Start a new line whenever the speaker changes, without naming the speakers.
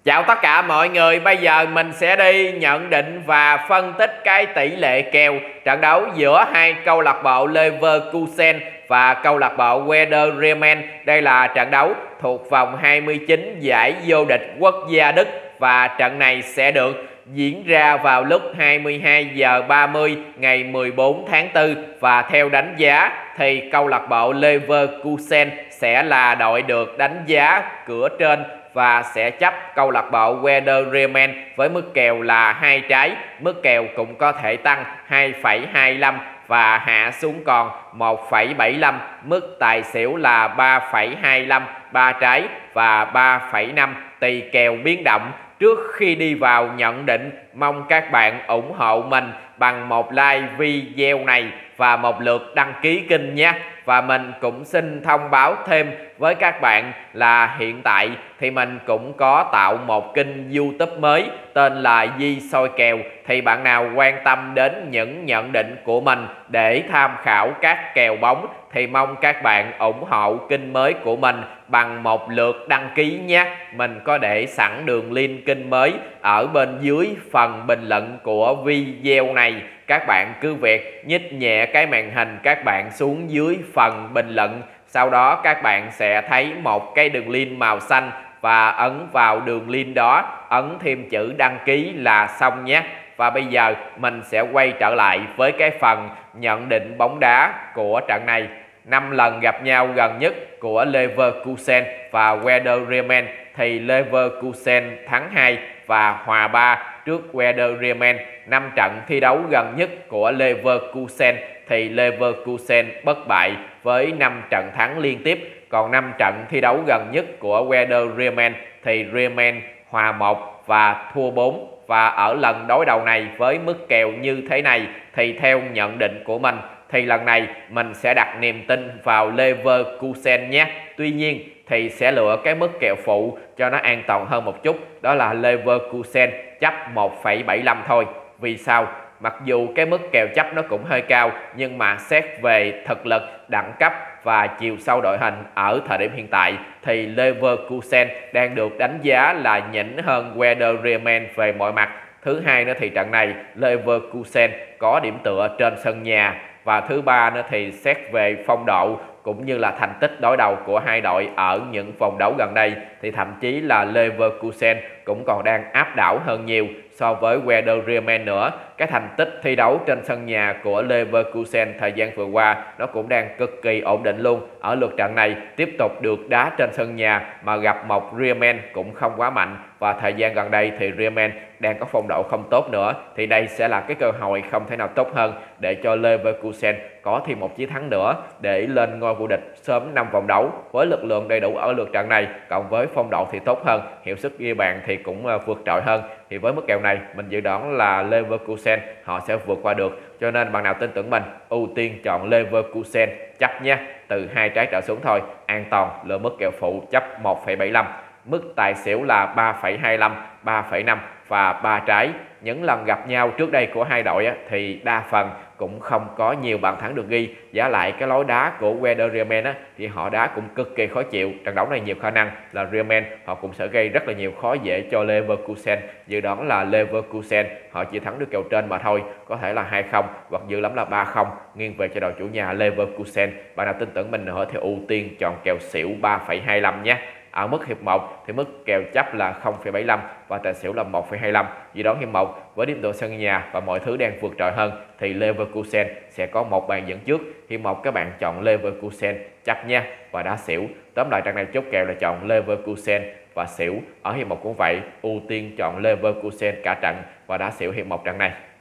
Chào tất cả mọi người, bây giờ mình sẽ đi nhận định và phân tích cái tỷ lệ kèo trận đấu giữa hai câu lạc bộ Leverkusen và câu lạc bộ Werder Bremen. Đây là trận đấu thuộc vòng 29 giải vô địch quốc gia Đức và trận này sẽ được diễn ra vào lúc 22 giờ 30 ngày 14 tháng 4 và theo đánh giá thì câu lạc bộ Leverkusen sẽ là đội được đánh giá cửa trên và sẽ chấp câu lạc bộ Werder Bremen với mức kèo là 2 trái. Mức kèo cũng có thể tăng 2,25 và hạ xuống còn 1,75. Mức tài xỉu là 3,25, 3 trái và 3,5 tùy kèo biến động. Trước khi đi vào nhận định, mong các bạn ủng hộ mình bằng một like video này và một lượt đăng ký kênh nhé. Và mình cũng xin thông báo thêm với các bạn là hiện tại thì mình cũng có tạo một kênh YouTube mới tên là Di Soi Kèo. Thì bạn nào quan tâm đến những nhận định của mình để tham khảo các kèo bóng thì mong các bạn ủng hộ kênh mới của mình bằng một lượt đăng ký nhé. Mình có để sẵn đường link kênh mới ở bên dưới phần bình luận của video này. Các bạn cứ việc nhích nhẹ cái màn hình các bạn xuống dưới phần bình luận. Sau đó các bạn sẽ thấy một cái đường link màu xanh và ấn vào đường link đó, ấn thêm chữ đăng ký là xong nhé. Và bây giờ mình sẽ quay trở lại với cái phần nhận định bóng đá của trận này. 5 lần gặp nhau gần nhất của Leverkusen và Werder Bremen thì Leverkusen thắng 2 và hòa 3 trước Werder Bremen. 5 trận thi đấu gần nhất của Leverkusen thì Leverkusen bất bại với 5 trận thắng liên tiếp. Còn 5 trận thi đấu gần nhất của Werder Bremen thì Bremen hòa 1 và thua 4. Và ở lần đối đầu này với mức kèo như thế này thì theo nhận định của mình thì lần này mình sẽ đặt niềm tin vào Leverkusen nhé. Tuy nhiên thì sẽ lựa cái mức kèo phụ cho nó an toàn hơn một chút, đó là Leverkusen chấp 1,75 thôi. Vì sao? Mặc dù cái mức kèo chấp nó cũng hơi cao nhưng mà xét về thực lực, đẳng cấp và chiều sâu đội hình ở thời điểm hiện tại thì Leverkusen đang được đánh giá là nhỉnh hơn Werder Bremen về mọi mặt. Thứ hai nữa thì trận này Leverkusen có điểm tựa trên sân nhà. Và thứ ba nữa thì xét về phong độ cũng như là thành tích đối đầu của hai đội ở những vòng đấu gần đây thì thậm chí là Leverkusen cũng còn đang áp đảo hơn nhiều so với Werder Bremen nữa. Cái thành tích thi đấu trên sân nhà của Leverkusen thời gian vừa qua nó cũng đang cực kỳ ổn định luôn. Ở lượt trận này tiếp tục được đá trên sân nhà mà gặp một Bremen cũng không quá mạnh, và thời gian gần đây thì Bremen đang có phong độ không tốt nữa, thì đây sẽ là cái cơ hội không thể nào tốt hơn để cho Leverkusen có thêm một chiến thắng nữa để lên ngôi vô địch sớm 5 vòng đấu. Với lực lượng đầy đủ ở lượt trận này cộng với phong độ thì tốt hơn, hiệu suất ghi bàn thì cũng vượt trội hơn, thì với mức kèo này mình dự đoán là Leverkusen họ sẽ vượt qua được. Cho nên bạn nào tin tưởng mình ưu tiên chọn Leverkusen chấp nhé, từ 2 trái trở xuống thôi, an toàn, lựa mức kèo phụ chấp 1,75. Mức tài xỉu là 3,25, 3,5 và 3 trái. Những lần gặp nhau trước đây của hai đội thì đa phần cũng không có nhiều bàn thắng được ghi. Giả lại cái lối đá của Werder Bremen thì họ đá cũng cực kỳ khó chịu. Trận đấu này nhiều khả năng là Bremen họ cũng sẽ gây rất là nhiều khó dễ cho Leverkusen. Dự đoán là Leverkusen họ chỉ thắng được kèo trên mà thôi, có thể là 2-0 hoặc dữ lắm là 3-0, nghiêng về cho đội chủ nhà Leverkusen. Bạn nào tin tưởng mình nữa thì ưu tiên chọn kèo xỉu 3,25 nhé. Ở mức hiệp 1 thì mức kèo chấp là 0,75 và tài xỉu là 1,25. Dự đoán hiệp 1 với điểm tựa sân nhà và mọi thứ đang vượt trội hơn thì Leverkusen sẽ có một bàn dẫn trước. Hiệp 1 các bạn chọn Leverkusen chấp nha và đá xỉu. Tóm lại trận này chốt kèo là chọn Leverkusen và xỉu. Ở hiệp 1 cũng vậy, ưu tiên chọn Leverkusen cả trận và đá xỉu hiệp 1 trận này.